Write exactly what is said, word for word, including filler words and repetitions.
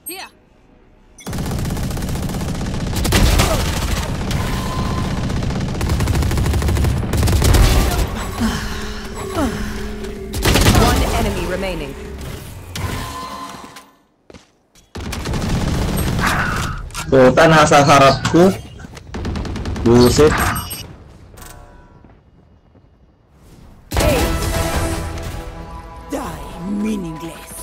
Here. One enemy remaining. Puta, nasa harap ko. Buset. Die meaningless.